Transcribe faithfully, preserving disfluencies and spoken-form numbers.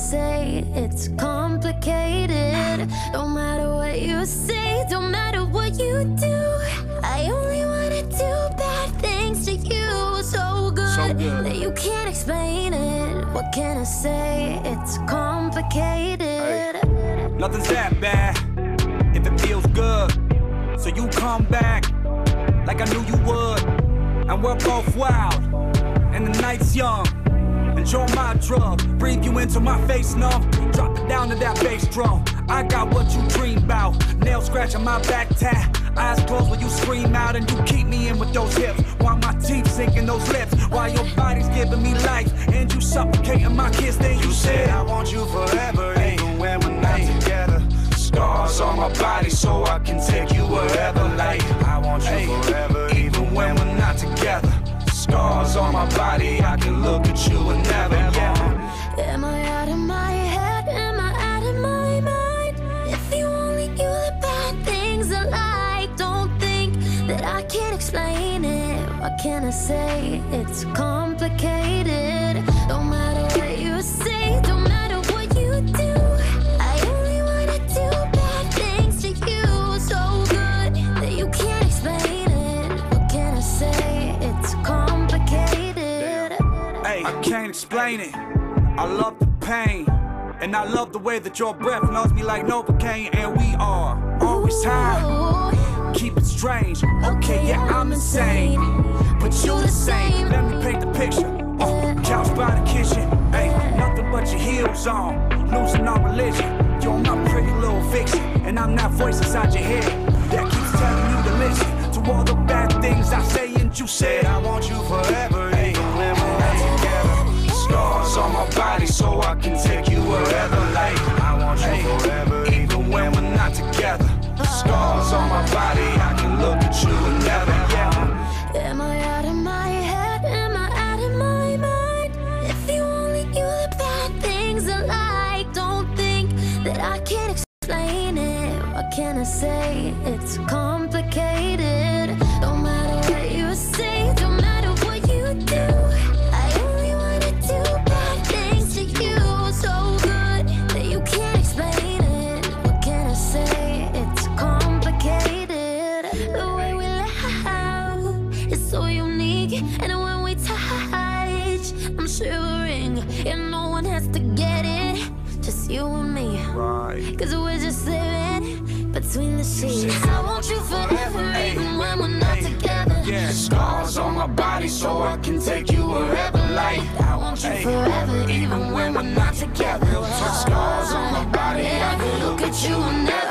say? It's complicated. Don't matter what you say, don't matter what you do, I only wanna do bad things to you. So good, so good. that you can't explain it. What can I say? It's complicated. Hey. Nothing's that bad if it feels good. So you come back like I knew you would. And we're both wild and the night's young. Enjoy my drug, breathe you into my face numb. Drop it down to that bass drum. I got what you dream about. Nail scratching my back tat. Eyes closed when you scream out and you keep me in with those hips. While my teeth sink in those lips. While your body's giving me life and you suffocating my kiss. Then you, you said I want you forever, hey. Even when we're not together. Scars on my body so I can take you wherever. Like I want you hey. forever, even when we're not together. Scars on my body, I can look at you and never, yeah. Am I out of my head? Am I out of my mind? If you only knew the bad things I like. Don't think that I can't explain it. What can I say? It's complicated. Don't matter what you say, don't matter what you do, I only wanna do bad things to you. So good that you can't explain it. What can I say? It's complicated. Hey, I can't explain it. I love the pain, and I love the way that your breath knows me like Novocaine. And we are always high. Keep it strange. Okay, yeah, I'm insane, but you the same. Let me paint the picture. Uh, couch by the kitchen. Hey, nothing but your heels on. Losing all religion. You're my pretty little fiction, and I'm that voice inside your head that keeps telling you to listen to all the bad things I say. And you said I want you forever, even when we're not together. Scars on my body so I can take you wherever. Like I want you hey, forever, even when we're not together. Scars on my body, I can look at you and never, yeah. Am I out of my head? Am I out of my mind? If you only knew the bad things I like. Don't think that I can't explain it. What can I say? It's complicated. Don't matter what you say, don't matter what you do, I only wanna do bad things to you. So good that you can't explain it. What can I say? It's complicated. The way we laugh is so unique, and when we touch, I'm shivering, and no one has to get it, just you and me. Right. Cause we're just living between the sheets. I want you forever, hey, even when we're not hey, together. Yeah. Scars on my body so I can take you wherever. Like I want you hey, forever, even when we're not together. Scars on my body, I can look at you and never